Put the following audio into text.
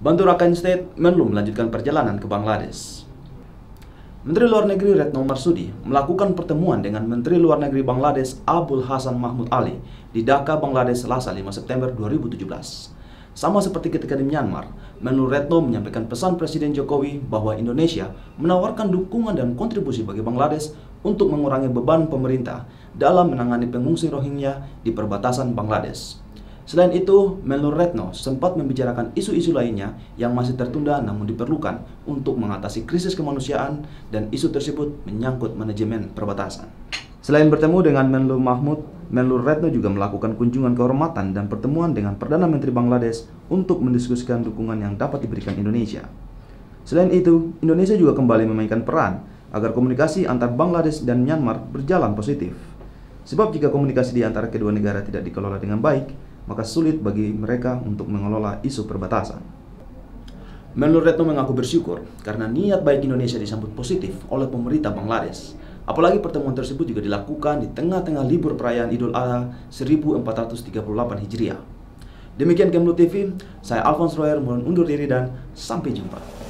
Bantu Rakhine State, Menlu melanjutkan perjalanan ke Bangladesh. Menteri Luar Negeri Retno Marsudi melakukan pertemuan dengan Menteri Luar Negeri Bangladesh Abul Hassan Mahmud Ali di Dhaka, Bangladesh, Selasa 5 September 2017. Sama seperti ketika di Myanmar, Menlu Retno menyampaikan pesan Presiden Jokowi bahwa Indonesia menawarkan dukungan dan kontribusi bagi Bangladesh untuk mengurangi beban pemerintah dalam menangani pengungsi Rohingya di perbatasan Bangladesh. Selain itu, Menlu Retno sempat membicarakan isu-isu lainnya yang masih tertunda namun diperlukan untuk mengatasi krisis kemanusiaan, dan isu tersebut menyangkut manajemen perbatasan. Selain bertemu dengan Menlu Mahmud, Menlu Retno juga melakukan kunjungan kehormatan dan pertemuan dengan Perdana Menteri Bangladesh untuk mendiskusikan dukungan yang dapat diberikan Indonesia. Selain itu, Indonesia juga kembali memainkan peran agar komunikasi antar Bangladesh dan Myanmar berjalan positif. Sebab jika komunikasi di antara kedua negara tidak dikelola dengan baik, maka sulit bagi mereka untuk mengelola isu perbatasan. Menlu Retno mengaku bersyukur karena niat baik Indonesia disambut positif oleh pemerintah Bangladesh. Apalagi pertemuan tersebut juga dilakukan di tengah-tengah libur perayaan Idul Adha 1438 Hijriah. Demikian Kemlu TV, saya Alphonse Royer mohon undur diri dan sampai jumpa.